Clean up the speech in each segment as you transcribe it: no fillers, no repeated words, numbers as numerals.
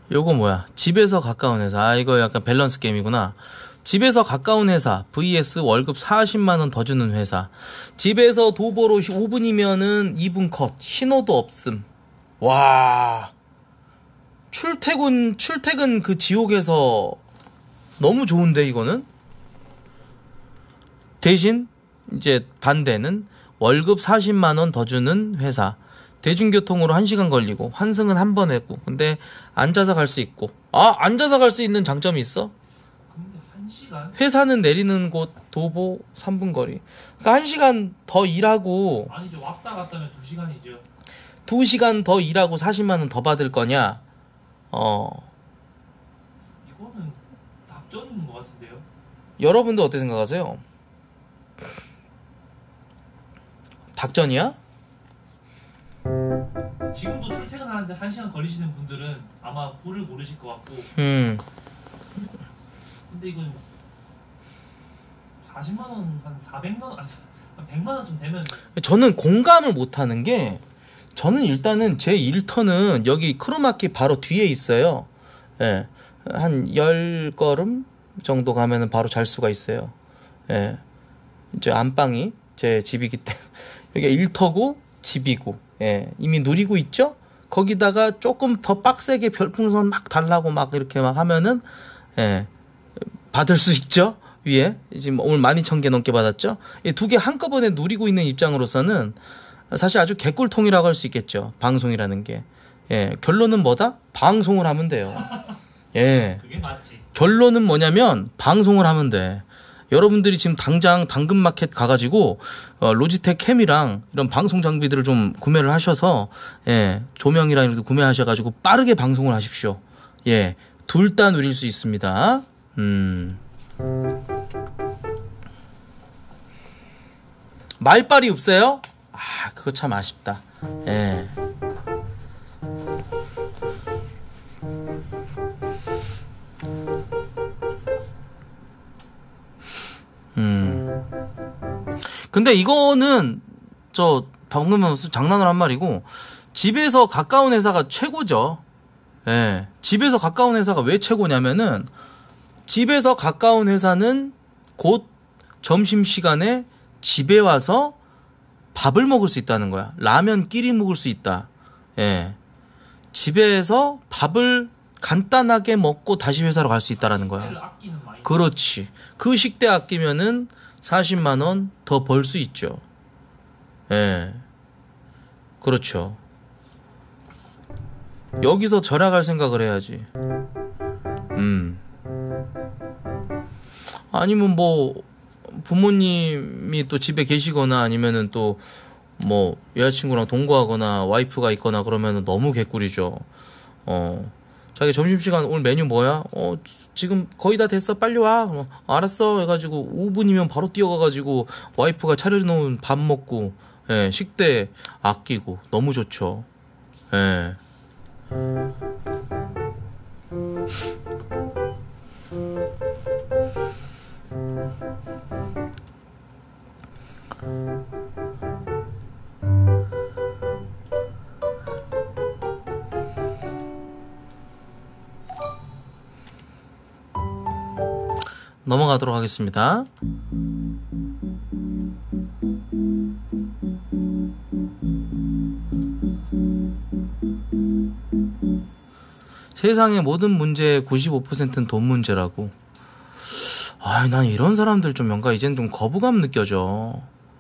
요거 뭐야? 집에서 가까운 회사. 아, 이거 약간 밸런스 게임이구나. 집에서 가까운 회사 vs 월급 40만원 더 주는 회사. 집에서 도보로 5분이면은 2분 컷. 신호도 없음. 와. 출퇴근 그 지옥에서 너무 좋은데, 이거는? 대신, 이제 반대는 월급 40만원 더 주는 회사. 대중교통으로 1시간 걸리고, 환승은 한 번 했고, 근데 앉아서 갈 수 있고. 아, 앉아서 갈 수 있는 장점이 있어? 근데 1시간? 회사는 내리는 곳 도보 3분 거리. 그러니까 1시간 더 일하고 아니죠. 왔다 갔다 하면 2시간이죠. 2시간 더 일하고 40만원 더 받을 거냐? 이거는 닥전인 것 같은데요. 여러분도 어떻게 생각하세요? 닭전이야? 지금도 출퇴근하는데 1시간 걸리시는 분들은 아마 후를 모르실 것 같고. 근데 이건 40만원 한 400만원 아니 한 100만원 좀 되면. 저는 공감을 못하는 게, 저는 일단은 제 일터는 여기 크로마키 바로 뒤에 있어요. 예. 한 10걸음 정도 가면은 바로 잘 수가 있어요. 예. 이제 안방이 제 집이기 때문에 여기가 일터고 집이고, 예. 이미 누리고 있죠? 거기다가 조금 더 빡세게 별풍선 막 달라고 막 이렇게 막 하면은, 예. 받을 수 있죠? 위에. 지금 오늘 12,000개 넘게 받았죠? 이 두 개 한꺼번에 누리고 있는 입장으로서는 사실 아주 개꿀통이라고 할 수 있겠죠. 방송이라는 게. 예. 결론은 뭐다? 방송을 하면 돼요. 예. 그게 맞지. 결론은 뭐냐면 방송을 하면 돼. 여러분들이 지금 당장 당근마켓 가가지고 로지텍 캠이랑 이런 방송 장비들을 좀 구매를 하셔서, 예, 조명이랑 이런 거 구매하셔가지고 빠르게 방송을 하십시오. 예, 둘 다 누릴 수 있습니다. 말빨이 없어요? 아, 그거 참 아쉽다. 예. 근데 이거는 저 방금 무슨 장난을 한 말이고, 집에서 가까운 회사가 최고죠. 예. 집에서 가까운 회사가 왜 최고냐면은, 집에서 가까운 회사는 곧 점심시간에 집에 와서 밥을 먹을 수 있다는 거야. 라면 끼리 먹을 수 있다. 예. 집에서 밥을 간단하게 먹고 다시 회사로 갈 수 있다라는 거야. 아끼는 마인드. 그렇지. 그 식대 아끼면은 40만원 더 벌 수 있죠. 예. 그렇죠. 여기서 절약할 생각을 해야지. 아니면 뭐 부모님이 또 집에 계시거나 아니면은 또 뭐 여자친구랑 동거하거나 와이프가 있거나 그러면은 너무 개꿀이죠. 자기 점심시간 오늘 메뉴 뭐야? 지금 거의 다 됐어. 빨리 와. 알았어. 해가지고 5분이면 바로 뛰어가가지고 와이프가 차려놓은 밥 먹고, 예, 식대 아끼고 너무 좋죠. 예. 넘어가도록 하겠습니다. 세상의 모든 문제의 95%는 돈 문제라고. 아, 난 이런 사람들 좀 뭔가 이젠 좀 거부감 느껴져.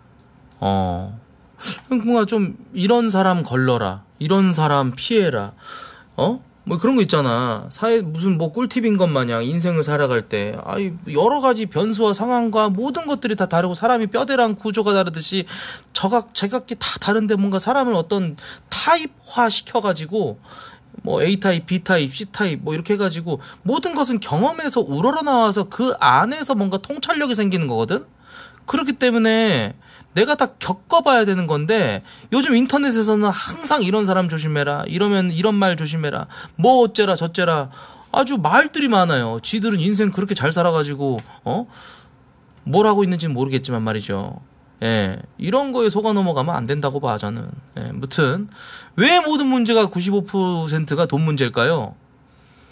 뭔가 좀 이런 사람 걸러라, 이런 사람 피해라, 뭐 그런 거 있잖아. 사회 무슨 뭐 꿀팁인 것 마냥 인생을 살아갈 때, 아이, 여러 가지 변수와 상황과 모든 것들이 다 다르고 사람이 뼈대랑 구조가 다르듯이 제각기 다 다른데 뭔가 사람을 어떤 타입화 시켜가지고 뭐 A타입, B타입, C타입 뭐 이렇게 해가지고 모든 것은 경험에서 우러러나와서 그 안에서 뭔가 통찰력이 생기는 거거든. 그렇기 때문에 내가 다 겪어봐야 되는 건데, 요즘 인터넷에서는 항상 이런 사람 조심해라, 이러면 이런 말 조심해라, 뭐 어째라 저째라, 아주 말들이 많아요. 지들은 인생 그렇게 잘 살아가지고 뭘 하고 있는지는 모르겠지만 말이죠. 예, 이런 거에 속아 넘어가면 안 된다고 봐, 저는. 예, 무튼 왜 모든 문제가 95%가 돈 문제일까요?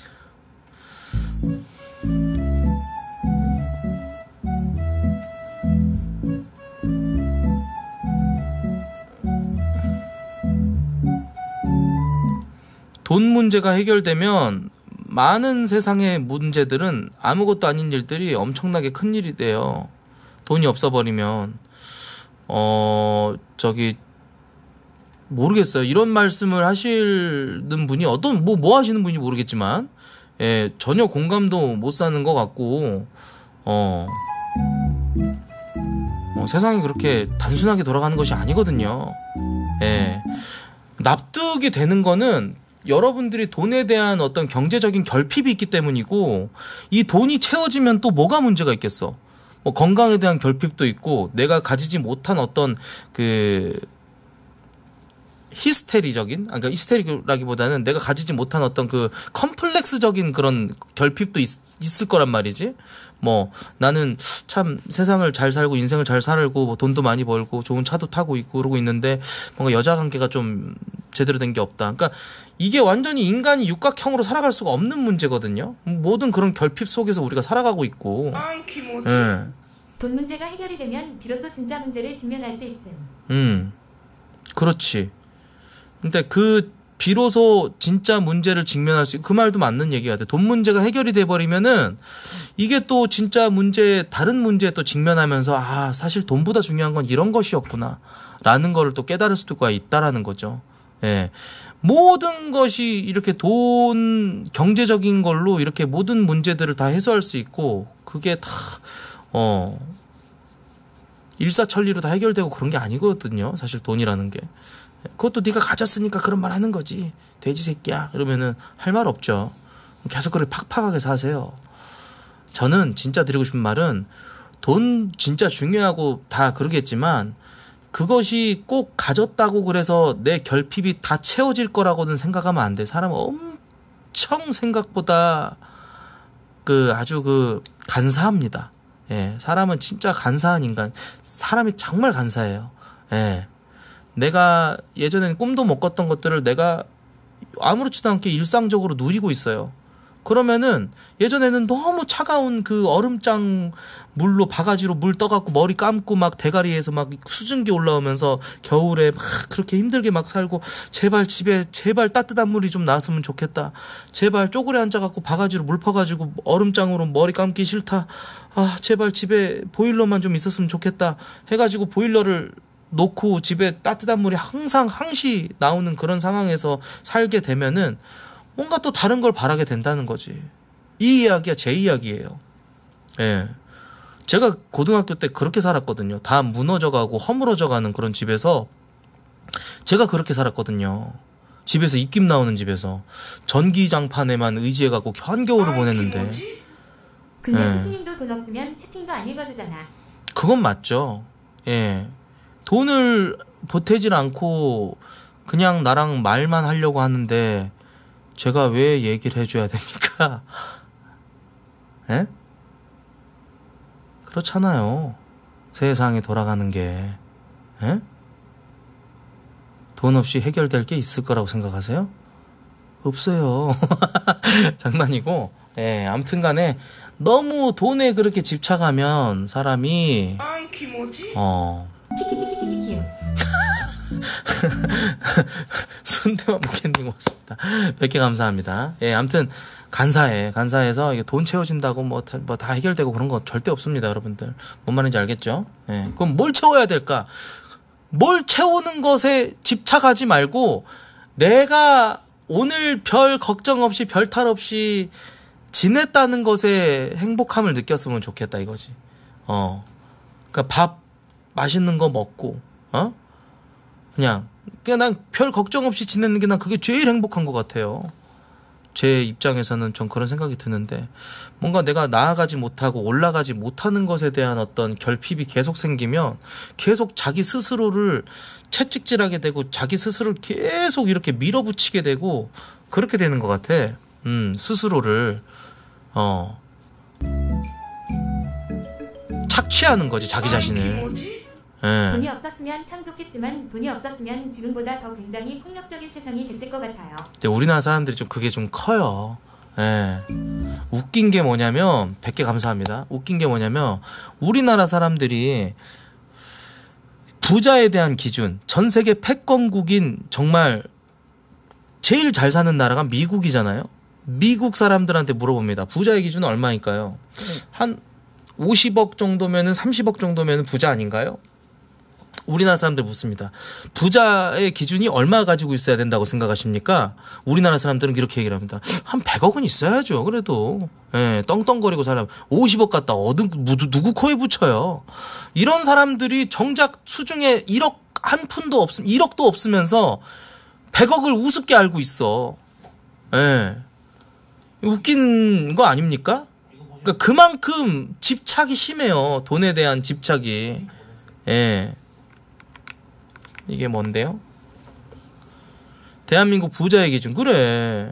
돈 문제가 해결되면 많은 세상의 문제들은 아무것도 아닌 일들이 엄청나게 큰 일이 돼요. 돈이 없어버리면 모르겠어요. 이런 말씀을 하시는 분이 어떤 뭐 하시는 분인지 모르겠지만 전혀 공감도 못 사는 것 같고 세상이 그렇게 단순하게 돌아가는 것이 아니거든요. 납득이 되는 거는 여러분들이 돈에 대한 어떤 경제적인 결핍이 있기 때문이고, 이 돈이 채워지면 또 뭐가 문제가 있겠어. 뭐 건강에 대한 결핍도 있고, 내가 가지지 못한 어떤 그러니까 히스테리라기보다는 내가 가지지 못한 어떤 그 컴플렉스적인 그런 결핍도 있을 거란 말이지. 뭐 나는 참 세상을 잘 살고 인생을 잘 살고 뭐 돈도 많이 벌고 좋은 차도 타고 있고 그러고 있는데 뭔가 여자 관계가 좀 제대로 된 게 없다. 그러니까 이게 완전히 인간이 육각형으로 살아갈 수가 없는 문제거든요. 모든 그런 결핍 속에서 우리가 살아가고 있고. 돈 문제가 해결이 되면 비로소 진짜 문제를 직면할 수 있음. 그렇지. 근데 비로소 진짜 문제를 직면할 수 있고, 그 말도 맞는 얘기 같아. 돈 문제가 해결이 돼버리면은 이게 또 진짜 다른 문제에 또 직면하면서 사실 돈보다 중요한 건 이런 것이었구나 라는 거를 또 깨달을 수도 있다라는 거죠. 모든 것이 이렇게 경제적인 걸로 이렇게 모든 문제들을 다 해소할 수 있고, 그게 다 일사천리로 다 해결되고 그런 게 아니거든요. 사실 돈이라는 게. 그것도 네가 가졌으니까 그런 말 하는 거지. 돼지 새끼야. 이러면은 할 말 없죠. 계속 그걸 팍팍하게 사세요. 저는 진짜 드리고 싶은 말은, 돈 진짜 중요하고 다 그러겠지만 그것이 꼭 가졌다고 그래서 내 결핍이 다 채워질 거라고는 생각하면 안 돼. 사람은 엄청 생각보다 아주 간사합니다. 사람은 진짜 간사한 인간. 사람이 정말 간사해요. 내가 예전에는 꿈도 못 꿨던 것들을 내가 아무렇지도 않게 일상적으로 누리고 있어요. 그러면은 예전에는 너무 차가운 그 얼음장 물로 바가지로 물 떠갖고 머리 감고 막 대가리에서 막 수증기 올라오면서 겨울에 막 그렇게 힘들게 막 살고, 집에 따뜻한 물이 좀 나왔으면 좋겠다. 제발 쪼그려 앉아갖고 바가지로 물 퍼가지고 얼음장으로 머리 감기 싫다. 제발 집에 보일러만 좀 있었으면 좋겠다. 해가지고 보일러를 놓고 집에 따뜻한 물이 항상 항시 나오는 그런 상황에서 살게 되면은 뭔가 또 다른 걸 바라게 된다는 거지. 이 이야기가 제 이야기예요. 제가 고등학교 때 그렇게 살았거든요. 다 무너져가고 허물어져가는 그런 집에서 제가 그렇게 살았거든요. 집에서 입김 나오는 집에서 전기장판에만 의지해가고 한겨울을 보냈는데. 근데 채팅님도 돈 없으면 채팅도 안 읽어주잖아. 그건 맞죠. 돈을 보태질 않고 그냥 나랑 말만 하려고 하는데 제가 왜 얘기를 해줘야 됩니까? 그렇잖아요. 세상이 돌아가는 게. 돈 없이 해결될 게 있을 거라고 생각하세요? 없어요. 장난이고. 아무튼 간에 너무 돈에 그렇게 집착하면 사람이 키키키키키키. 순대와 무캔님 고맙습니다. 100개 감사합니다. 아무튼 간사해서 이게 돈 채워진다고 뭐 다 해결되고 그런 거 절대 없습니다, 여러분들. 뭔 말인지 알겠죠? 그럼 뭘 채워야 될까? 뭘 채우는 것에 집착하지 말고 내가 오늘 별 걱정 없이 별 탈 없이 지냈다는 것에 행복함을 느꼈으면 좋겠다 이거지. 그러니까 밥 맛있는 거 먹고 그냥 난 별 걱정 없이 지내는 게 난 그게 제일 행복한 것 같아요. 제 입장에서는 전 그런 생각이 드는데, 뭔가 내가 나아가지 못하고 올라가지 못하는 것에 대한 어떤 결핍이 계속 생기면 계속 자기 스스로를 채찍질하게 되고 자기 스스로를 계속 이렇게 밀어붙이게 되고 그렇게 되는 것 같아. 스스로를 착취하는 거지, 자기 자신을. 돈이 없었으면 참 좋겠지만 돈이 없었으면 지금보다 더 굉장히 폭력적인 세상이 됐을 것 같아요. 근데 우리나라 사람들이 그게 좀 커요. 웃긴 게 뭐냐면 100개 감사합니다. 웃긴 게 뭐냐면 우리나라 사람들이 부자에 대한 기준, 전 세계 패권국인 정말 제일 잘 사는 나라가 미국이잖아요. 미국 사람들한테 물어봅니다. 부자의 기준은 얼마일까요? 한 50억 정도면은 30억 정도면은 부자 아닌가요? 우리나라 사람들 묻습니다. 부자의 기준이 얼마 가지고 있어야 된다고 생각하십니까? 우리나라 사람들은 이렇게 얘기를 합니다. 한 100억은 있어야죠. 그래도 예, 떵떵거리고 살려면 50억 갖다 누구 코에 붙여요. 이런 사람들이 정작 수중에 1억 한 푼도 없음 1억도 없으면서 100억을 우습게 알고 있어. 예. 웃긴 거 아닙니까? 그러니까 그만큼 집착이 심해요. 돈에 대한 집착이. 예. 이게 뭔데요? 대한민국 부자의 기준. 그래.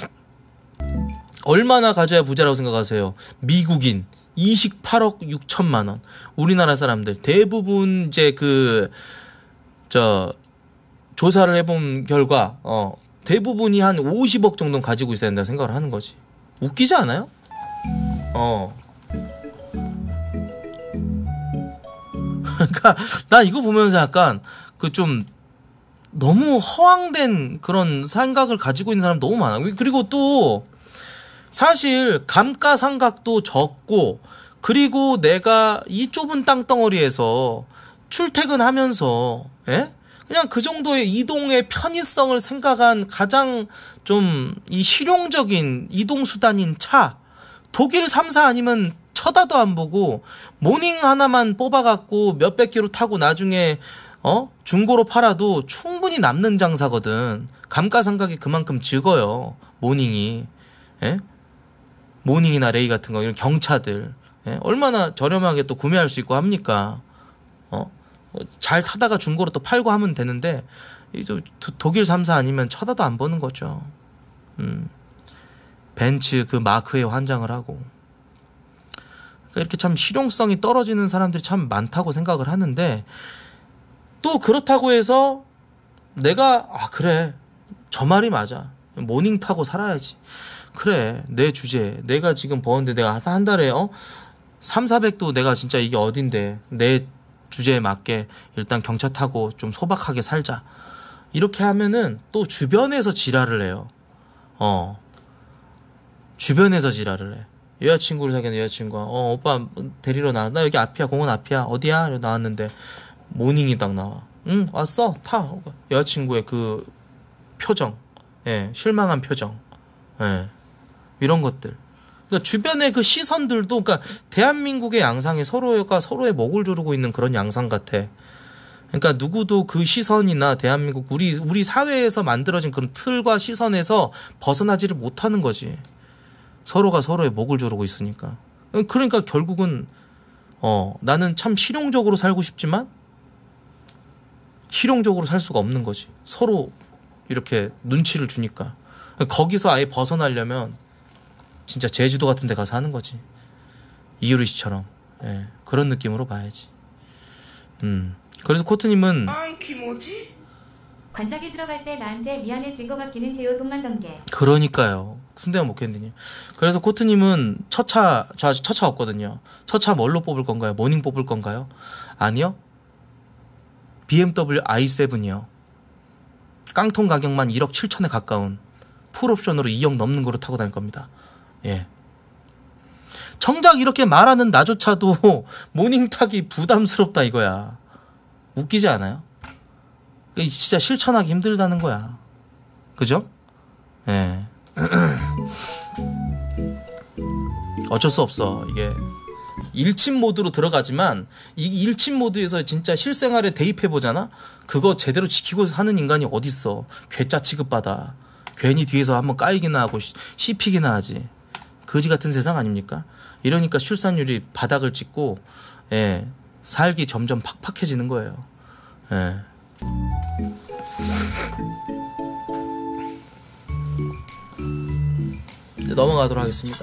얼마나 가져야 부자라고 생각하세요? 미국인 28억 6천만 원. 우리나라 사람들 대부분 이제 조사를 해본 결과 대부분이 한 50억 정도는 가지고 있어야 된다고 생각을 하는 거지. 웃기지 않아요? 그러니까 나 이거 보면서 약간 좀 너무 허황된 그런 생각을 가지고 있는 사람 너무 많아. 그리고 또 사실 감가상각도 적고, 그리고 내가 이 좁은 땅덩어리에서 출퇴근하면서 그냥 그 정도의 이동의 편의성을 생각한 가장 좀 이 실용적인 이동수단인 차, 독일 3사 아니면 쳐다도 안 보고 모닝 하나만 뽑아갖고 몇백 킬로 타고 나중에 중고로 팔아도 충분히 남는 장사거든. 감가상각이 그만큼 적어요. 모닝이. 모닝이나 레이 같은 거, 이런 경차들. 얼마나 저렴하게 또 구매할 수 있고 합니까? 잘 타다가 중고로 또 팔고 하면 되는데, 독일 3사 아니면 쳐다도 안 보는 거죠. 벤츠 그 마크에 환장을 하고. 그러니까 이렇게 참 실용성이 떨어지는 사람들이 참 많다고 생각을 하는데, 또 그렇다고 해서 내가 그래, 저 말이 맞아, 모닝 타고 살아야지, 그래 내 주제, 내가 지금 버는데 내가 한 달에 3,400도 내가 진짜 이게 어딘데 내 주제에 맞게 일단 경차 타고 좀 소박하게 살자, 이렇게 하면은 또 주변에서 지랄을 해요. 주변에서 지랄을 해. 여자친구를 사귀는 여자친구가 오빠 데리러 나 여기 앞이야, 공원 앞이야, 어디야? 이러고 나왔는데 모닝이 딱 나와. 응, 왔어, 타. 여자친구의 그 표정, 실망한 표정, 이런 것들. 그러니까 주변의 그 시선들도, 그러니까 대한민국의 양상이 서로가 서로의 목을 조르고 있는 그런 양상 같아. 그러니까 누구도 그 시선이나 대한민국 우리 사회에서 만들어진 그런 틀과 시선에서 벗어나지를 못하는 거지. 서로가 서로의 목을 조르고 있으니까. 그러니까 결국은 나는 참 실용적으로 살고 싶지만 실용적으로 살 수가 없는 거지. 서로 이렇게 눈치를 주니까. 거기서 아예 벗어나려면 진짜 제주도 같은 데 가서 하는 거지. 이효리 씨처럼. 그런 느낌으로 봐야지. 그래서 코트님은 관작에 들어갈 때 나한테 미안해진 것 같기는 해요. 돈만 던게. 그러니까요. 순대가 먹겠느니. 그래서 코트님은 저 아직 첫차 없거든요. 첫차 뭘로 뽑을 건가요? 모닝 뽑을 건가요? 아니요. BMW i7이요. 깡통 가격만 1억 7천에 가까운 풀옵션으로 2억 넘는 거로 타고 다닐 겁니다. 정작 이렇게 말하는 나조차도 모닝 타기 부담스럽다 이거야. 웃기지 않아요? 진짜 실천하기 힘들다는 거야. 그죠? 어쩔 수 없어. 이게 일침 모드로 들어가지만 이 일침 모드에서 진짜 실생활에 대입해보잖아? 그거 제대로 지키고 사는 인간이 어딨어. 괴짜 취급받아. 괜히 뒤에서 한번 까이기나 하고 씹히기나 하지. 거지 같은 세상 아닙니까? 이러니까 출산율이 바닥을 찍고 살기 점점 팍팍해지는 거예요. 이제 넘어가도록 하겠습니다.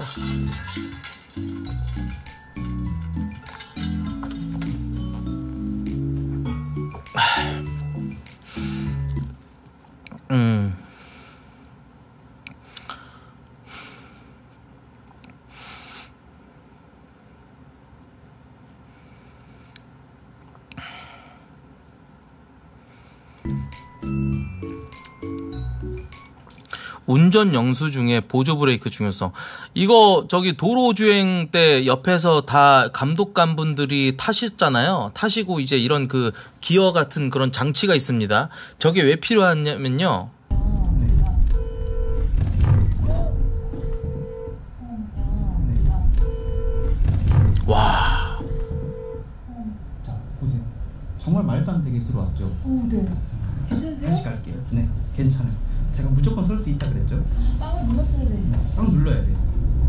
운전 영수 중에 보조 브레이크 중요성. 이거 저기 도로주행 때 옆에서 다 감독관 분들이 타셨잖아요. 타시고 이제 이런 그 기어 같은 그런 장치가 있습니다. 저게 왜 필요하냐면요. 와. 자, 보세요. 정말 말도 안 되게 들어왔죠? 네. 괜찮으세요? 다시 갈게요. 네, 괜찮아요. 제가 무조건 설 수 있다 그랬죠? 빵을 눌렀어야 돼. 빵 눌러야 돼요.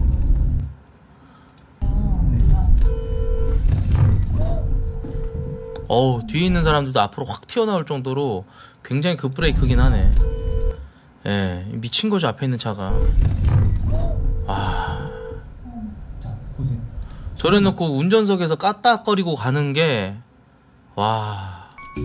어우, 뒤에 있는 사람들도 앞으로 확 튀어나올 정도로 굉장히 급브레이크긴 하네. 예, 미친 거죠, 앞에 있는 차가. 와. 자, 보세요. 저래 놓고 운전석에서 까딱거리고 가는 게, 와.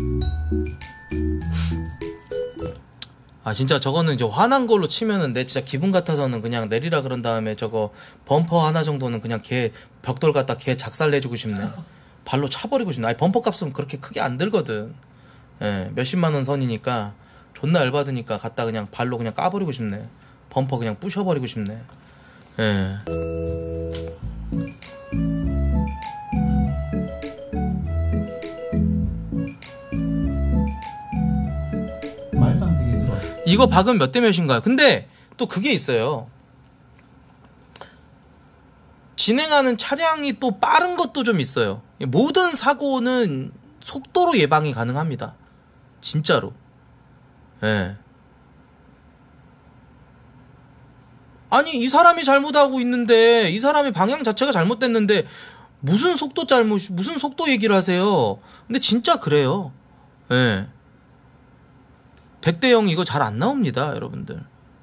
아, 진짜 저거는 이제 화난 걸로 치면은 내 진짜 기분 같아서는 그냥 내리라 그런 다음에 저거 범퍼 하나 정도는 그냥 걔 벽돌 갖다 걔 작살내주고 싶네. 발로 차버리고 싶네. 아니, 범퍼 값은 그렇게 크게 안 들거든. 예, 몇십만원 선이니까 존나 열받으니까 갖다 그냥 발로 그냥 까버리고 싶네. 범퍼 그냥 부셔버리고 싶네. 예. 말도 안 되게 들어왔죠? 이거 박은 몇 대 몇인가요? 근데 또 그게 있어요. 진행하는 차량이 또 빠른 것도 좀 있어요. 모든 사고는 속도로 예방이 가능합니다. 진짜로. 예. 아니, 이 사람이 잘못하고 있는데, 이 사람이 방향 자체가 잘못됐는데, 무슨 속도 무슨 속도 얘기를 하세요? 근데 진짜 그래요. 예. 100대 0 이거 잘 안 나옵니다, 여러분들.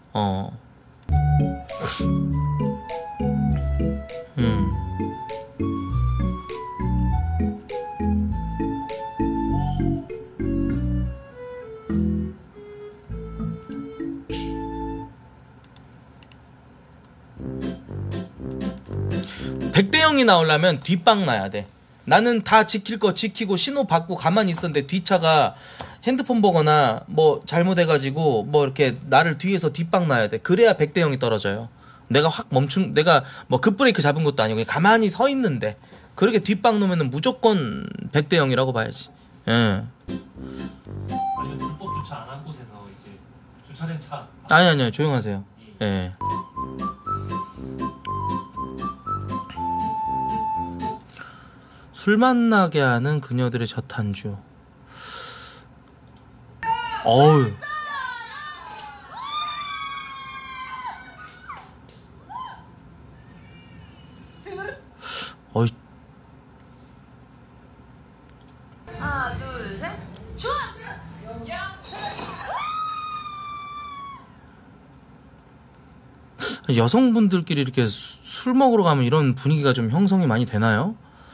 백대 0이 나오려면 뒷방 나야 돼. 나는 다 지킬 거 지키고 신호 받고 가만히 있었는데 뒷차가 핸드폰 보거나 뭐 잘못해가지고 뭐 이렇게 나를 뒤에서 뒷방 나야 돼. 그래야 100대 0이 떨어져요. 내가 확 내가 뭐 급브레이크 잡은 것도 아니고 그냥 가만히 서 있는데 그렇게 뒷방 놓으면은 무조건 100대 0이라고 봐야지. 예. 아니면 불법 주차 안 한 곳에서 이제 주차된 차. 아니요, 조용하세요. 예. 술 만나게 하는 그녀들의 저탄주. 어우. 어이. 하나, 둘, 셋. 좋았어. 여성분들끼리 이렇게 술 먹으러 가면 이런 분위기가 좀 형성이 많이 되나요?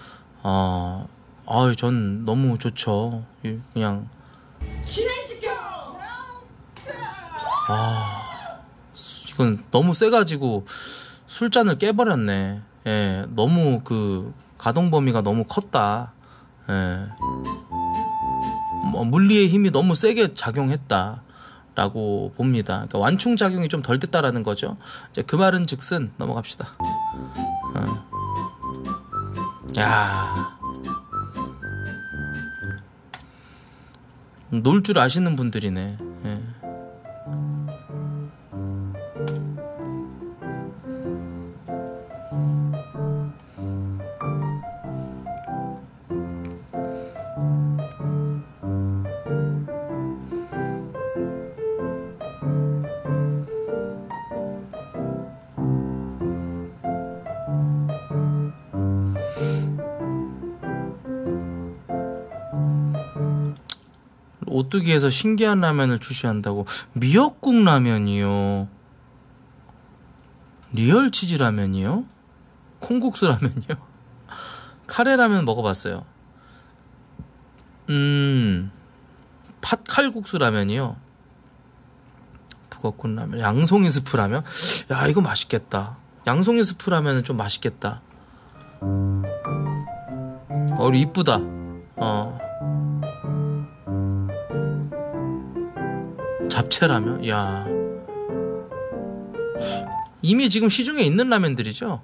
전 너무 좋죠. 그냥. 진행시켜. 이건 너무 세가지고 술잔을 깨버렸네. 예, 너무 그 가동 범위가 너무 컸다. 예, 물리의 힘이 너무 세게 작용했다라고 봅니다. 그러니까 완충 작용이 좀 덜 됐다라는 거죠. 이제 그 말은즉슨 넘어갑시다. 야, 놀 줄 아시는 분들이네. 예. 오뚜기에서 신기한 라면을 출시한다고. 미역국 라면이요. 리얼 치즈 라면이요? 콩국수 라면이요? 카레 라면 먹어봤어요. 팥칼국수 라면이요. 북어군 라면. 양송이 스프 라면. 야, 이거 맛있겠다. 양송이 스프 라면은 좀 맛있겠다. 우리 이쁘다. 잡채라면? 야, 이미 지금 시중에 있는 라면들이죠.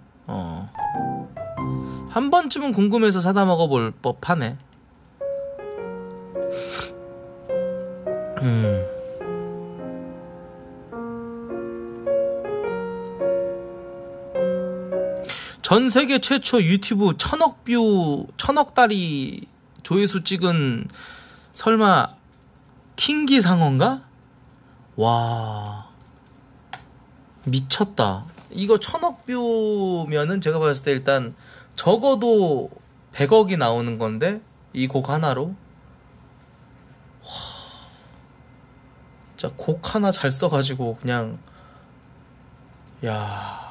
한 번쯤은 궁금해서 사다 먹어볼 법하네. 전 세계 최초 유튜브 1000억 뷰, 1000억 달이 조회수 찍은 설마 킹기상어인가? 와, 미쳤다. 이거 1000억 뷰면은 제가 봤을 때 일단 적어도 100억이 나오는 건데 이 곡 하나로. 와, 진짜 곡 하나 잘 써가지고 그냥 야.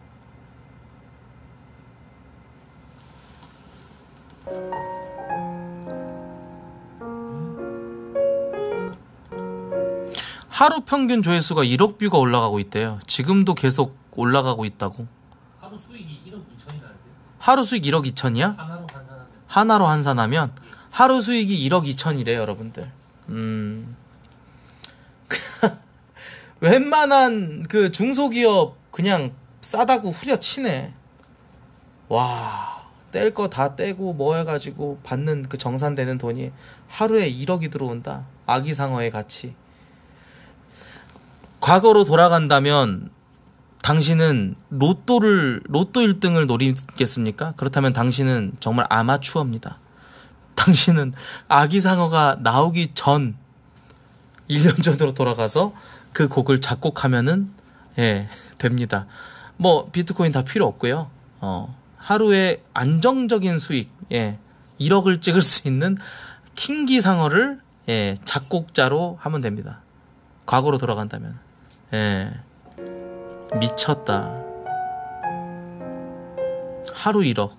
하루 평균 조회수가 1억 뷰가 올라가고 있대요. 지금도 계속 올라가고 있다고. 하루 수익이 1억 2천이라는데. 하루 수익 1억 2천이야? 하나로 환산하면. 하나로 환산하면 하루 수익이 1억 2천이래 여러분들. 웬만한 그 중소기업 그냥 싸다고 후려치네. 와, 뗄 거 다 떼고 뭐 해가지고 받는 그 정산되는 돈이 하루에 1억이 들어온다. 아기상어의 가치. 과거로 돌아간다면 당신은 로또 1등을 노리겠습니까? 그렇다면 당신은 정말 아마추어입니다. 당신은 아기상어가 나오기 전 1년 전으로 돌아가서 그 곡을 작곡하면은 됩니다. 뭐 비트코인 다 필요 없고요. 하루에 안정적인 수익 1억을 찍을 수 있는 킹기상어를 작곡자로 하면 됩니다. 과거로 돌아간다면. 미쳤다. 하루 1억.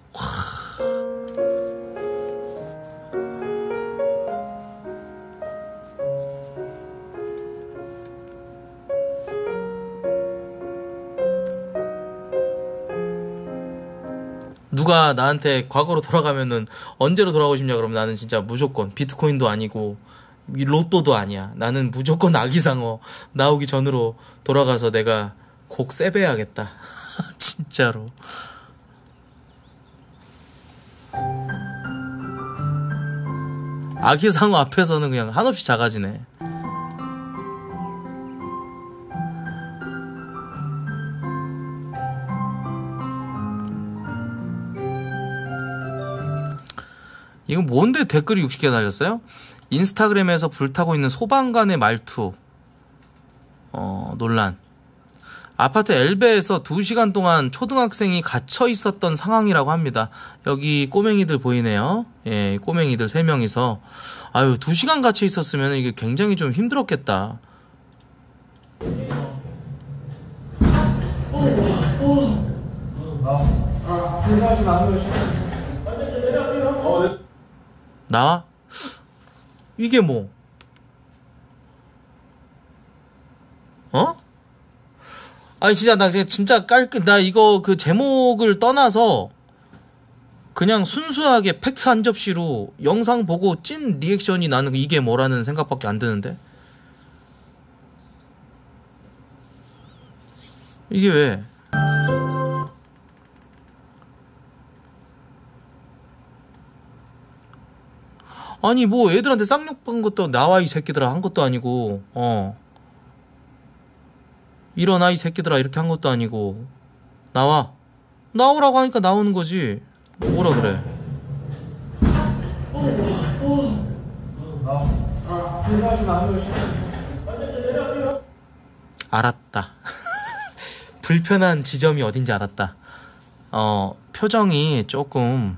누가 나한테 과거로 돌아가면은 언제로 돌아가고 싶냐 그러면 나는 진짜 무조건 비트코인도 아니고 로또도 아니야. 나는 무조건 아기상어 나오기 전으로 돌아가서 내가 곡 세배야겠다. 진짜로. 아기상어 앞에서는 그냥 한없이 작아지네. 이건 뭔데 댓글이 60개 달렸어요? 인스타그램에서 불타고 있는 소방관의 말투 논란. 아파트 엘베에서 2시간 동안 초등학생이 갇혀 있었던 상황이라고 합니다. 여기 꼬맹이들 보이네요. 예, 꼬맹이들 3명이서 아유 2시간 갇혀 있었으면 이게 굉장히 좀 힘들었겠다. 나와? 이게 뭐? 아니 진짜 나 진짜 나 이거 그 제목을 떠나서 그냥 순수하게 팩트 한 접시로 영상 보고 찐 리액션이 나는 이게 뭐라는 생각밖에 안 드는데. 이게 왜? 아니 뭐 애들한테 쌍욕한 것도 나와 이 새끼들아 한 것도 아니고 일어나 이 새끼들아 이렇게 한 것도 아니고 나오라고 하니까 나오는 거지. 뭐라 그래. 알았다. 불편한 지점이 어딘지 알았다. 표정이 조금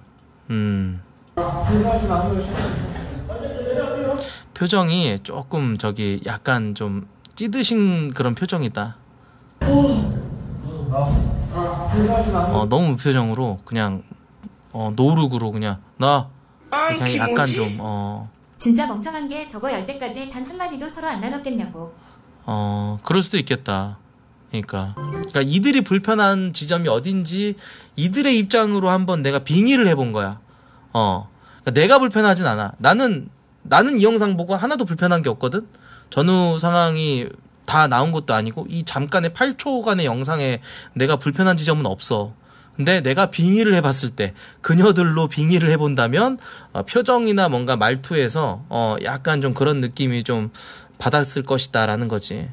표정이 조금 저기 약간 좀 찌드신 그런 표정이다. 너무 무표정으로 그냥 노룩으로 그냥 그냥 약간 좀 진짜 멍청한 게 저거 열 때까지 단 한마디도 서로 안 나눴겠냐고. 그럴 수도 있겠다. 그러니까 이들이 불편한 지점이 어딘지 이들의 입장으로 한번 내가 빙의를 해본 거야. 그러니까 내가 불편하진 않아. 나는 이 영상 보고 하나도 불편한 게 없거든. 전후 상황이 다 나온 것도 아니고 이 잠깐의 8초간의 영상에 내가 불편한 지점은 없어. 근데 내가 빙의를 해봤을 때 그녀들로 빙의를 해본다면 표정이나 뭔가 말투에서 약간 좀 그런 느낌이 좀 받았을 것이다 라는 거지.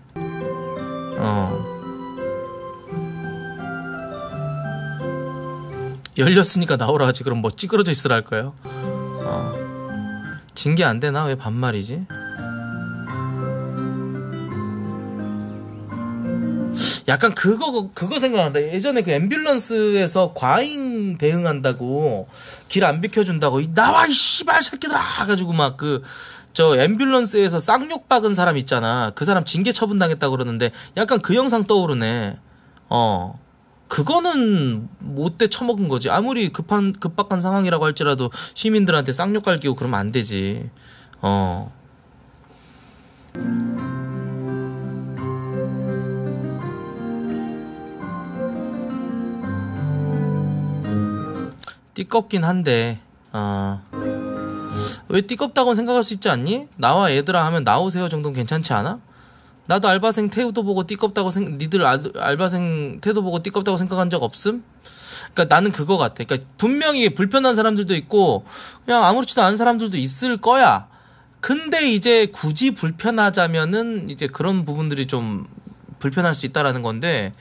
열렸으니까 나오라 하지. 그럼 뭐 찌그러져 있으라 할까요? 징계 안 되나? 왜 반말이지? 약간 그거 생각난다. 예전에 그 앰뷸런스에서 과잉 대응한다고 길 안 비켜준다고 나와 이 씨발 새끼들아 가지고 막 저 앰뷸런스에서 쌍욕 박은 사람 있잖아. 그 사람 징계 처분 당했다고 그러는데 약간 그 영상 떠오르네. 그거는 못돼 처먹은 거지. 아무리 급박한 상황이라고 할지라도 시민들한테 쌍욕 갈기고 그러면 안 되지. 띠껍긴 한데 왜 띠껍다고는 생각할 수 있지 않니? 나와 얘들아 하면 나오세요 정도는 괜찮지 않아? 나도 알바생 태도 보고 띠껍다고 니들 알바생 태도 보고 띠껍다고 생각한 적 없음? 그러니까 나는 그거 같아. 그러니까 분명히 불편한 사람들도 있고 그냥 아무렇지도 않은 사람들도 있을 거야. 근데 이제 굳이 불편하자면은 이제 그런 부분들이 좀 불편할 수 있다라는 건데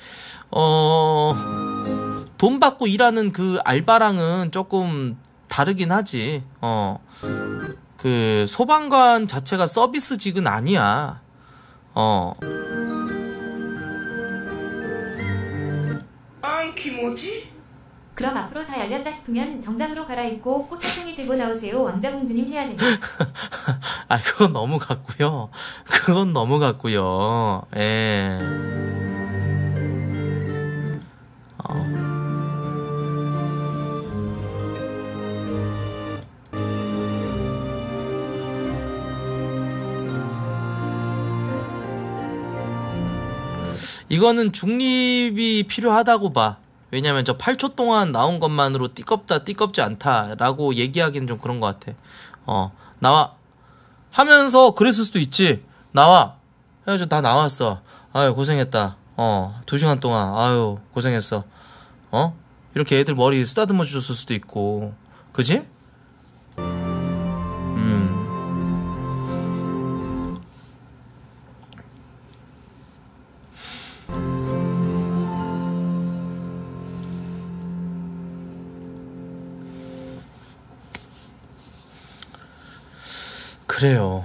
돈 받고 일하는 그 알바랑은 조금 다르긴 하지. 그 소방관 자체가 서비스직은 아니야. 기모지? 그럼 앞으로 다 열렸다 싶으면 정장으로 갈아입고 꽃다송이 들고 나오세요. 왕자공주님 해야 돼. 아 그건 너무 같고요. 그건 너무 같고요. 예. 이거는 중립이 필요하다고 봐. 왜냐면 저 8초 동안 나온 것만으로 띠껍다 띠껍지 않다라고 얘기하기는 좀 그런 것 같아. 나와 하면서 그랬을 수도 있지. 나와 해가지고 다 나왔어. 아유 고생했다. 2시간 동안 아유 고생했어. 이렇게 애들 머리 쓰다듬어 주셨을 수도 있고. 그지? 그래요.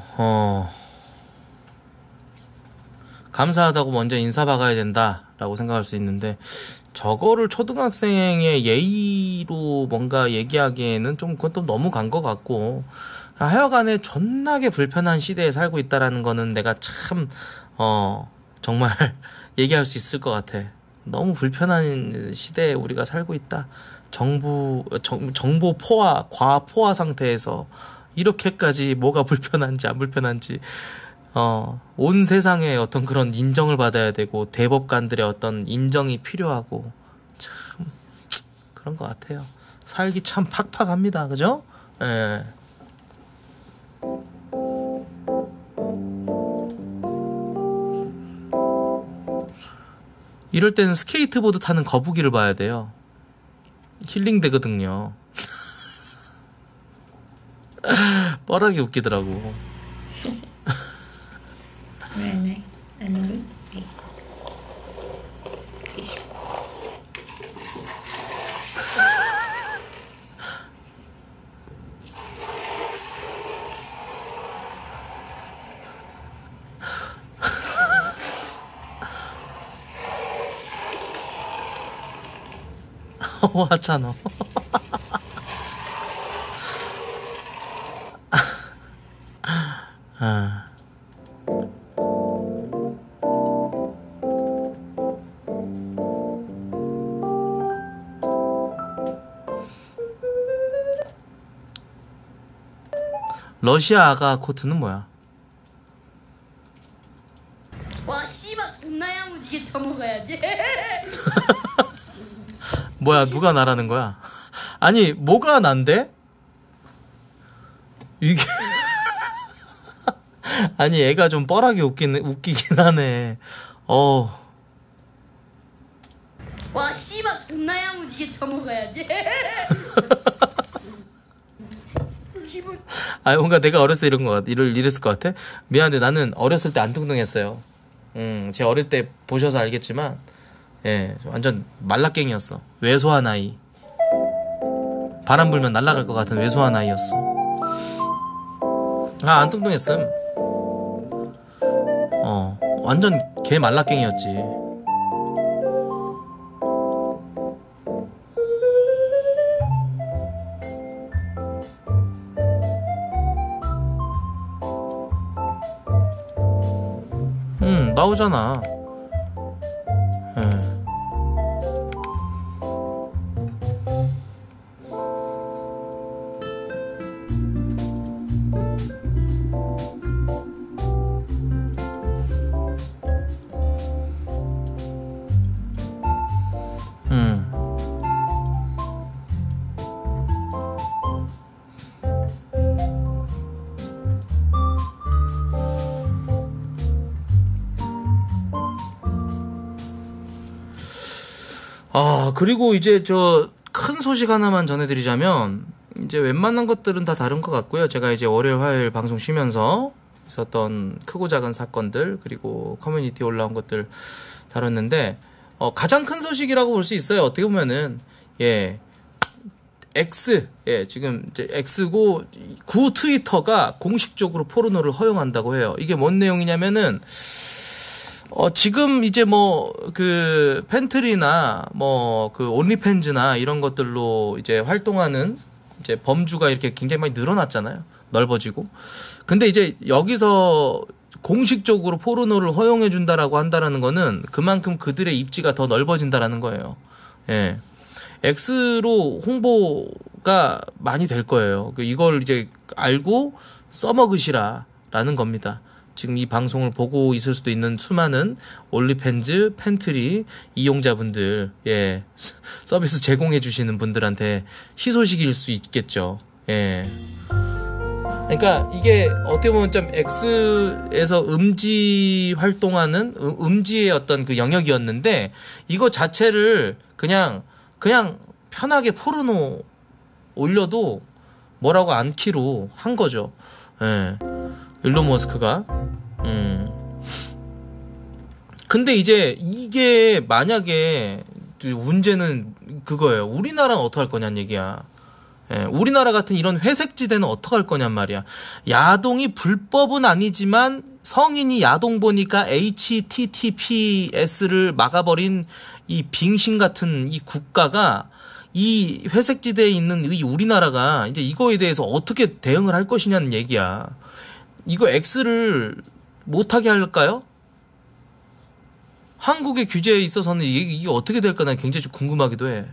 감사하다고 먼저 인사박아야 된다라고 생각할 수 있는데 저거를 초등학생의 예의로 뭔가 얘기하기에는 좀 그건 또 너무 간 것 같고 하여간에 존나게 불편한 시대에 살고 있다라는 거는 내가 참 정말 얘기할 수 있을 것 같아. 너무 불편한 시대에 우리가 살고 있다. 정보 포화, 과포화 상태에서 이렇게까지 뭐가 불편한지 안 불편한지 온 세상에 어떤 그런 인정을 받아야 되고 대법관들의 어떤 인정이 필요하고 참 그런 것 같아요. 살기 참 팍팍합니다. 그죠? 예. 이럴 때는 스케이트보드 타는 거북이를 봐야 돼요. 힐링 되거든요. 뻘하게 웃기더라고. 네네. 안녕. 하찮아. 러시아 아가 코트는 뭐야? 와 씨발 존나 야무지게 처먹어야지. 뭐야 누가 나라는 거야? 아니 뭐가 난데? 이게 아니 애가 좀 뻘하게 웃기긴 하네. 와 씨발 존나 야무지게 처먹어야지. 기분. 아 뭔가 내가 어렸을 때 이랬을 것 같아. 미안한데 나는 어렸을 때 안 뚱뚱했어요. 제 어릴 때 보셔서 알겠지만 예 완전 말라깽이였어. 왜소한 아이. 바람 불면 날아갈 것 같은 왜소한 아이였어. 아 안 뚱뚱했음. 완전 개 말라깽이였지. 나오잖아. 예. 그리고 이제 저 큰 소식 하나만 전해드리자면 이제 웬만한 것들은 다 다른 것 같고요. 제가 이제 월요일 화요일 방송 쉬면서 있었던 크고 작은 사건들 그리고 커뮤니티에 올라온 것들 다뤘는데 가장 큰 소식이라고 볼 수 있어요. 어떻게 보면은 X 지금 이제 X고 구 트위터가 공식적으로 포르노를 허용한다고 해요. 이게 뭔 내용이냐면은 지금 이제 그 팬트리나 그 온리팬즈나 이런 것들로 이제 활동하는 이제 범주가 이렇게 굉장히 많이 늘어났잖아요. 넓어지고. 근데 이제 여기서 공식적으로 포르노를 허용해 준다라고 한다라는 거는 그만큼 그들의 입지가 더 넓어진다라는 거예요. 예. X로 홍보가 많이 될 거예요. 이걸 이제 알고 써먹으시라라는 겁니다. 지금 이 방송을 보고 있을 수도 있는 수많은 올리팬즈, 팬트리 이용자분들, 서비스 제공해 주시는 분들한테 희소식일 수 있겠죠. 그러니까 이게 어떻게 보면 좀 X에서 음지 활동하는 음지의 어떤 그 영역이었는데 이거 자체를 그냥 편하게 포르노 올려도 뭐라고 않기로 한 거죠. 일론 머스크가. 근데 이제 이게 만약에 문제는 그거예요. 우리나라는 어떡할 거냐는 얘기야. 우리나라 같은 이런 회색지대는 어떡할 거냔 말이야. 야동이 불법은 아니지만 성인이 야동 보니까 HTTPS를 막아버린 이 빙신 같은 이 국가가 이 회색지대에 있는 이 우리나라가 이제 이거에 대해서 어떻게 대응을 할 것이냐는 얘기야. 이거 X를 못하게 할까요? 한국의 규제에 있어서는 이게 어떻게 될까 난 굉장히 좀 궁금하기도 해.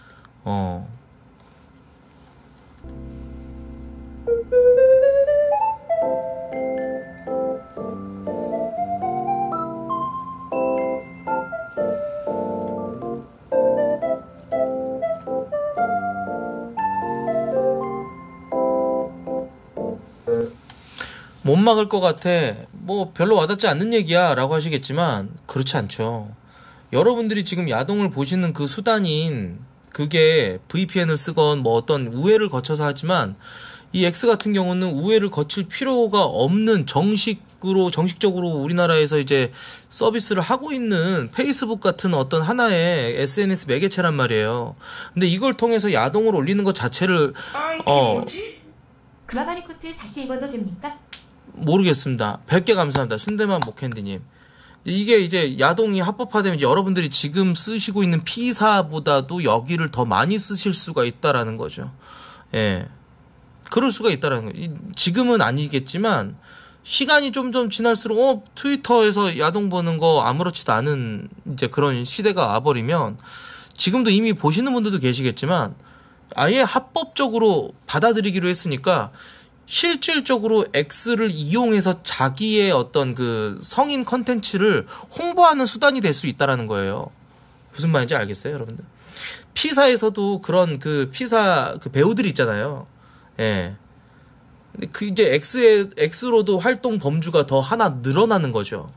못 막을 것 같아. 별로 와닿지 않는 얘기야 라고 하시겠지만 그렇지 않죠. 여러분들이 지금 야동을 보시는 그 수단인 그게 VPN을 쓰건 어떤 우회를 거쳐서 하지만 이 X 같은 경우는 우회를 거칠 필요가 없는 정식적으로 우리나라에서 이제 서비스를 하고 있는 페이스북 같은 어떤 하나의 SNS 매개체란 말이에요. 근데 이걸 통해서 야동을 올리는 것 자체를 그마바리 코트 다시 입어도 됩니까? 모르겠습니다. 100개 감사합니다. 순대만 목캔디님. 이게 이제 야동이 합법화되면 여러분들이 지금 쓰시고 있는 P사보다도 여기를 더 많이 쓰실 수가 있다라는 거죠. 그럴 수가 있다라는 거예요. 지금은 아니겠지만 시간이 좀 지날수록 트위터에서 야동 보는 거 아무렇지도 않은 이제 그런 시대가 와버리면 지금도 이미 보시는 분들도 계시겠지만 아예 합법적으로 받아들이기로 했으니까 실질적으로 X를 이용해서 자기의 어떤 그 성인 컨텐츠를 홍보하는 수단이 될 수 있다라는 거예요. 무슨 말인지 알겠어요, 여러분들? 피사에서도 그런 그 피사 그 배우들 있잖아요. 근데 그 이제 X로도 활동 범주가 더 하나 늘어나는 거죠.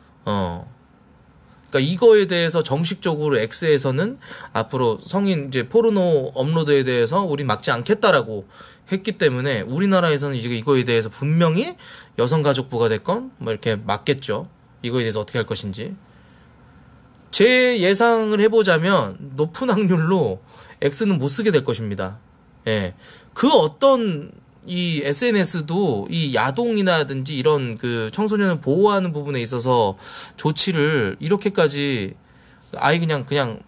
그러니까 이거에 대해서 정식적으로 X에서는 앞으로 성인 이제 포르노 업로드에 대해서 우린 막지 않겠다라고 했기 때문에 우리나라에서는 이제 이거에 대해서 분명히 여성가족부가 됐건 뭐 이렇게 막겠죠. 이거에 대해서 어떻게 할 것인지. 제 예상을 해보자면 높은 확률로 X는 못 쓰게 될 것입니다. 예. 그 어떤 이 SNS도 이 야동이나든지 이런 그 청소년을 보호하는 부분에 있어서 조치를 이렇게까지 아예 그냥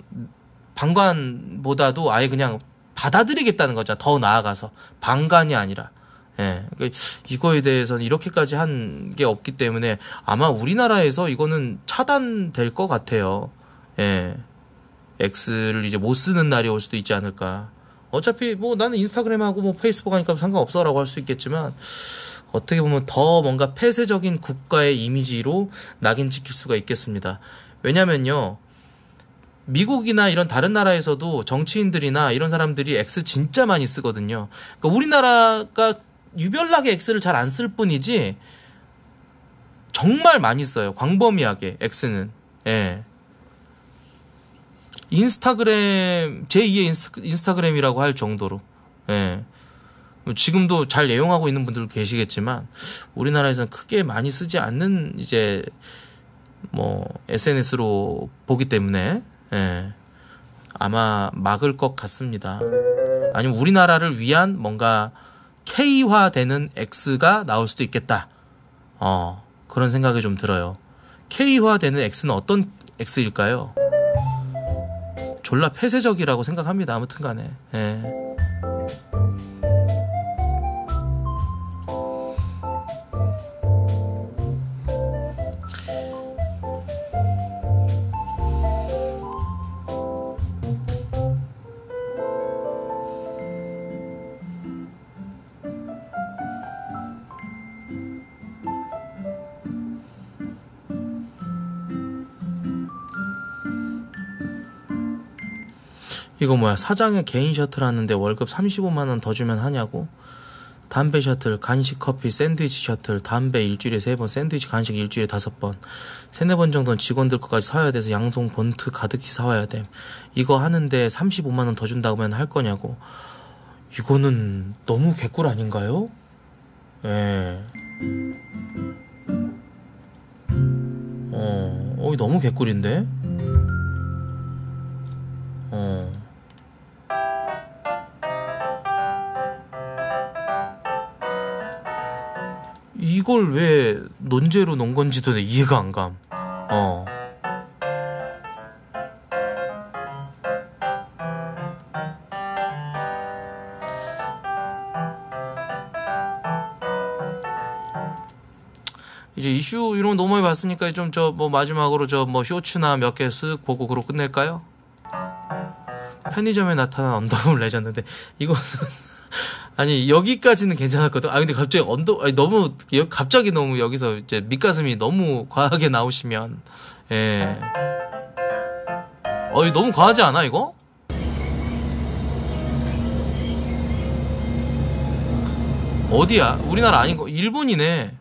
방관보다도 아예 그냥 받아들이겠다는 거죠. 더 나아가서 방관이 아니라. 예. 그러니까 이거에 대해서는 이렇게까지 한 게 없기 때문에 아마 우리나라에서 이거는 차단될 것 같아요. 예. X를 이제 못 쓰는 날이 올 수도 있지 않을까. 어차피 뭐 나는 인스타그램하고 뭐 페이스북 하니까 상관없어라고 할 수 있겠지만 어떻게 보면 더 뭔가 폐쇄적인 국가의 이미지로 낙인 찍힐 수가 있겠습니다. 왜냐면요. 미국이나 이런 다른 나라에서도 정치인들이나 이런 사람들이 X 진짜 많이 쓰거든요. 그러니까 우리나라가 유별나게 X를 잘 안 쓸 뿐이지 정말 많이 써요. 광범위하게 X는. 예. 인스타그램 제2의 인스타그램이라고 할 정도로. 예. 지금도 잘 애용하고 있는 분들 계시겠지만 우리나라에서는 크게 많이 쓰지 않는 이제 뭐 SNS로 보기 때문에 예. 아마 막을 것 같습니다. 아니면 우리나라를 위한 뭔가 K화되는 X가 나올 수도 있겠다. 그런 생각이 좀 들어요. K화되는 X는 어떤 X일까요? 졸라 폐쇄적이라고 생각합니다. 아무튼 간에. 예. 이거 뭐야, 사장에 개인 셔틀 하는데 월급 35만원 더 주면 하냐고. 담배 셔틀, 간식, 커피, 샌드위치 셔틀, 담배 일주일에 3번, 샌드위치, 간식 일주일에 5번, 3-4번 정도는 직원들 것까지 사와야 돼서 양손 본트 가득히 사와야 됨. 이거 하는데 35만원 더 준다고 하면 할 거냐고. 이거는 너무 개꿀 아닌가요? 예. 너무 개꿀인데? 이걸 왜 논제로 놓은 건지도 이해가 안 감. 이제 이슈 이런 거 너무 많이 봤으니까 좀 뭐 마지막으로 뭐 쇼츠나 몇 개 쓱 보고 그러고 끝낼까요? 편의점에 나타난 언더우먼 레전드인데 이거는 아니 여기까지는 괜찮았거든. 근데 갑자기 너무 갑자기 너무 여기서 이제 밑가슴이 너무 과하게 나오시면 예. 너무 과하지 않아 이거? 어디야? 우리나라 아닌 거 일본이네.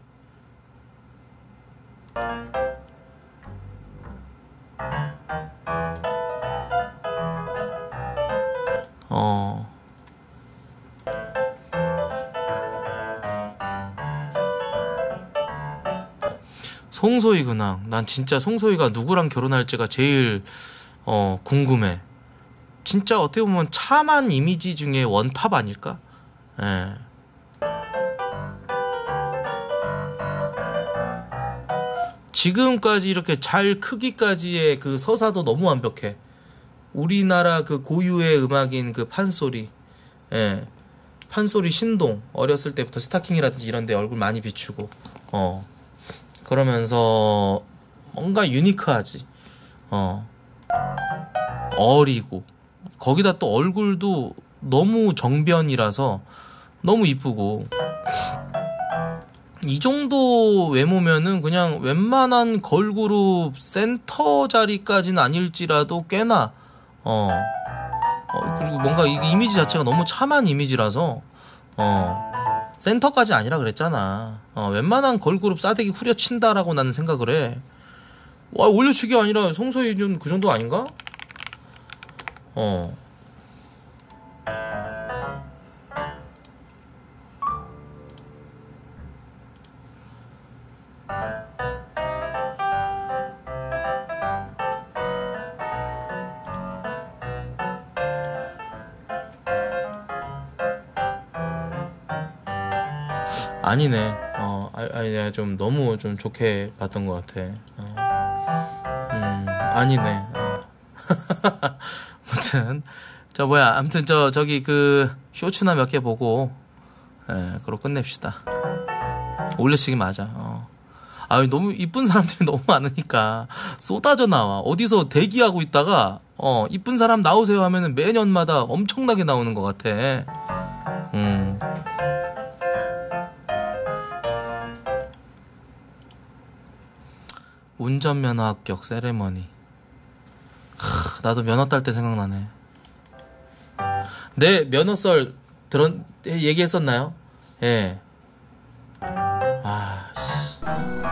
송소희 근황. 난 진짜 송소희가 누구랑 결혼할지가 제일 궁금해. 진짜 어떻게 보면 참한 이미지 중에 원탑 아닐까? 예. 지금까지 이렇게 잘 크기까지의 그 서사도 너무 완벽해. 우리나라 그 고유의 음악인 그 판소리. 예. 판소리 신동. 어렸을 때부터 스타킹이라든지 이런 데 얼굴 많이 비추고. 그러면서 뭔가 유니크하지. 어리고 거기다 또 얼굴도 너무 정변이라서 너무 이쁘고 이 정도 외모면은 그냥 웬만한 걸그룹 센터 자리까지는 아닐지라도 꽤나 그리고 뭔가 이 이미지 자체가 너무 참한 이미지라서 센터까지 아니라 그랬잖아. 웬만한 걸그룹 싸대기 후려친다라고 나는 생각을 해. 와, 올려치기 아니라 송서희는 그 정도 아닌가? 아니네. 아니, 내가 좀 너무 좀 좋게 봤던 것 같아. 아니네. 아무튼, 아무튼 저기 쇼츠나 몇 개 보고, 그러고 끝냅시다. 올려치기 맞아. 너무 이쁜 사람들이 너무 많으니까 쏟아져 나와. 어디서 대기하고 있다가, 이쁜 사람 나오세요 하면은 매년마다 엄청나게 나오는 것 같아. 운전면허 합격 세레머니. 나도 면허 딸 때 생각나네. 내 면허썰 얘기했었나요? 예. 씨.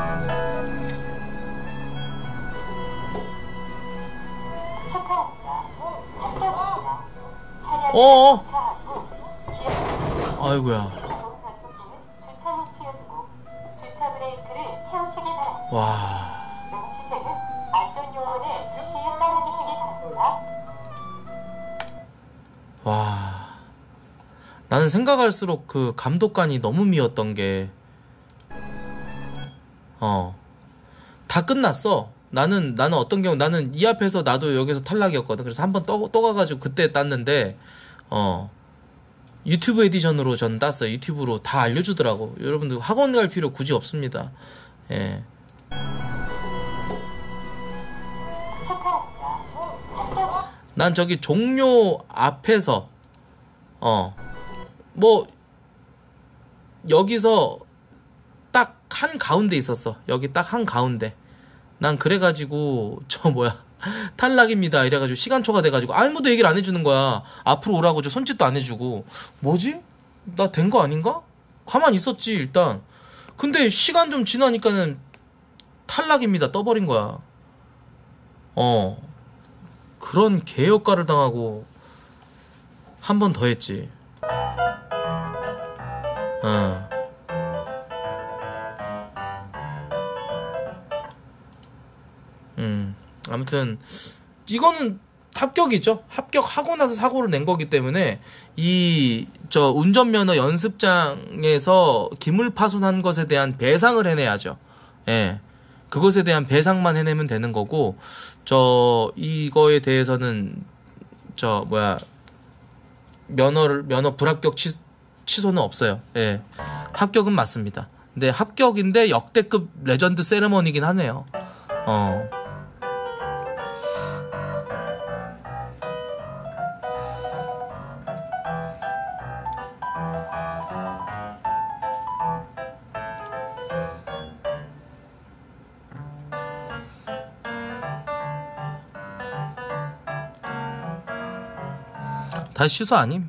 아이고야. 와. 와, 나는 생각할수록 그 감독관이 너무 미웠던 게, 다 끝났어. 나는 어떤 경우, 나는 이 앞에서 나도 여기서 탈락이었거든. 그래서 한번 또 가가지고 그때 땄는데, 유튜브 에디션으로 전 땄어요. 유튜브로 다 알려주더라고. 여러분들 학원 갈 필요 굳이 없습니다. 예. 난 저기 종료 앞에서 여기서 딱 한 가운데 있었어. 여기 딱 한 가운데. 난 그래가지고 탈락입니다 이래가지고 시간 초과돼가지고 아무도 얘기를 안 해주는 거야. 앞으로 오라고 손짓도 안 해주고. 뭐지? 나 된 거 아닌가? 가만히 있었지 일단. 근데 시간 좀 지나니까는 탈락입니다 떠버린 거야. 그런 개역가를 당하고 한 번 더 했지. 아무튼 이거는 합격이죠. 합격하고 나서 사고를 낸 거기 때문에 운전면허 연습장에서 기물파손한 것에 대한 배상을 해내야죠. 예. 그것에 대한 배상만 해내면 되는 거고, 이거에 대해서는, 면허 불합격 취소는 없어요. 예. 합격은 맞습니다. 근데 합격인데 역대급 레전드 세레머니긴 하네요. 다시 취소 아님?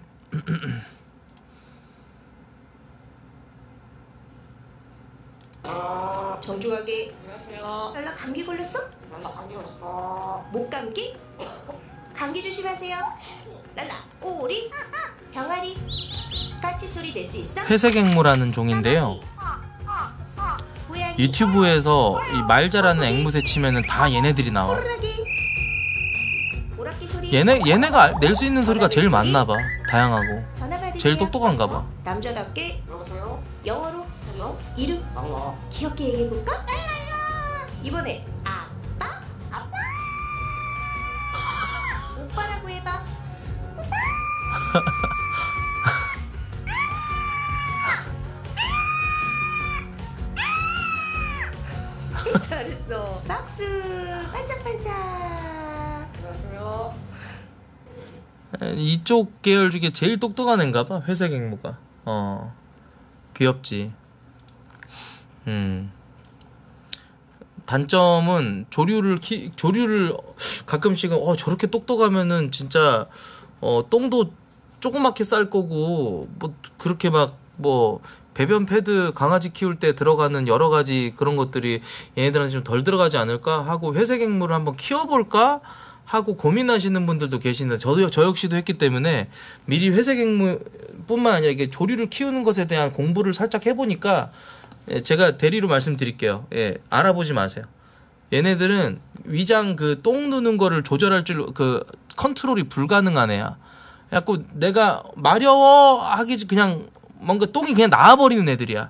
정중하게. 안녕하세요. 랄라 감기 걸렸어? 랄라 감기 걸렸어. 목 감기? 감기 조심하세요. 랄라 오리 병아리 까치 소리 낼 수 있어? 회색앵무라는 종인데요. 고양이. 유튜브에서 이 말 잘하는 앵무새 치면은 다 얘네들이 나와. 호루라기. 오락기 소리. 얘네가 낼 수 있는 소리가 제일 많나봐. 다양하고 전화 받으세요. 제일 똑똑한가봐. 남자답게. 여보세요? 영어로 헬로? 이름 막로. 귀엽게 얘기해볼까? 이번에 아빠? 오빠라고 해봐. 잘했어. 박수 반짝반짝. 안녕하세요. 이쪽 계열 중에 제일 똑똑한 애인가봐. 회색앵무가. 귀엽지. 단점은 조류를 가끔씩은 저렇게 똑똑하면은 진짜 똥도 조그맣게 쌀 거고 뭐 그렇게 막 뭐 배변 패드 강아지 키울 때 들어가는 여러 가지 그런 것들이 얘네들한테 좀 덜 들어가지 않을까 하고 회색앵무를 한번 키워볼까 하고 고민하시는 분들도 계시는데 저 역시도 했기 때문에 미리 회색앵무뿐만 아니라 이게 조류를 키우는 것에 대한 공부를 살짝 해보니까 제가 대리로 말씀드릴게요. 예, 알아보지 마세요. 얘네들은 위장 그 똥 누는 거를 조절할 줄 그 컨트롤이 불가능한 애야. 그래갖고 내가 마려워 하기 그냥 뭔가 똥이 그냥 나와버리는 애들이야.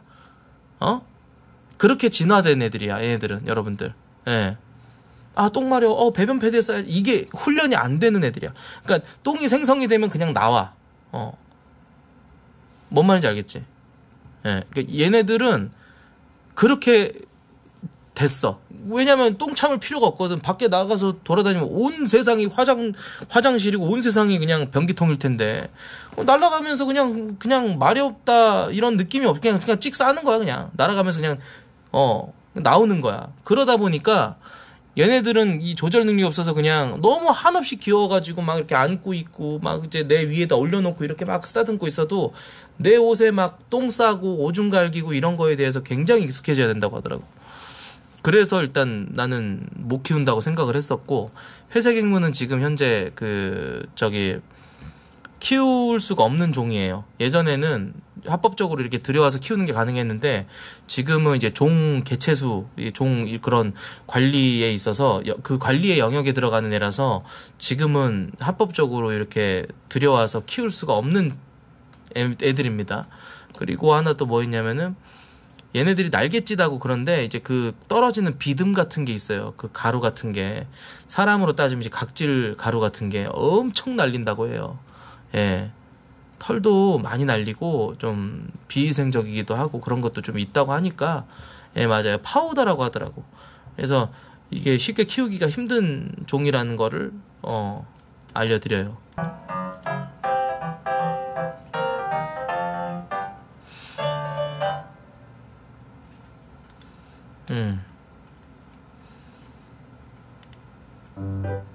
그렇게 진화된 애들이야. 얘네들은 여러분들. 예. 아, 똥 마려워. 배변 패드에 싸야지. 이게 훈련이 안 되는 애들이야. 그러니까 똥이 생성이 되면 그냥 나와. 뭔 말인지 알겠지? 예. 그러니까 얘네들은 그렇게 됐어. 왜냐면 똥 참을 필요가 없거든. 밖에 나가서 돌아다니면 온 세상이 화장실이고 온 세상이 그냥 변기통일 텐데 날아가면서 그냥 마렵다 이런 느낌이 없. 그냥 찍 싸는 거야. 그냥 날아가면서 그냥 나오는 거야. 그러다 보니까 얘네들은 이 조절 능력이 없어서 그냥 너무 한없이 귀여워가지고 막 이렇게 안고 있고 막 이제 내 위에다 올려놓고 이렇게 막 쓰다듬고 있어도 내 옷에 막 똥 싸고 오줌 갈기고 이런 거에 대해서 굉장히 익숙해져야 된다고 하더라고. 그래서 일단 나는 못 키운다고 생각을 했었고, 회색앵무는 지금 현재 키울 수가 없는 종이에요. 예전에는 합법적으로 이렇게 들여와서 키우는 게 가능했는데 지금은 이제 종 개체수, 그런 관리에 있어서 그 관리의 영역에 들어가는 애라서 지금은 합법적으로 이렇게 들여와서 키울 수가 없는 애들입니다. 그리고 하나 또 뭐 있냐면은 얘네들이 날갯짓하고 그런데 이제 그 떨어지는 비듬 같은 게 있어요. 그 가루 같은 게 사람으로 따지면 이제 각질 가루 같은 게 엄청 날린다고 해요. 예. 털도 많이 날리고 좀 비위생적이기도 하고 그런 것도 좀 있다고 하니까 예, 맞아요. 파우더라고 하더라고. 그래서 이게 쉽게 키우기가 힘든 종이라는 거를 알려드려요. 음.